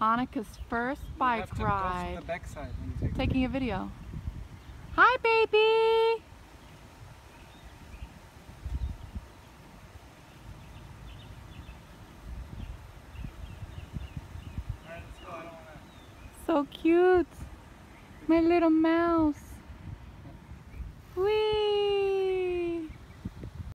Anika's first bike ride. The backside when you take Taking a video. Hi, baby! Alright, let's go. I don't wanna... So cute! My little mouse. Whee!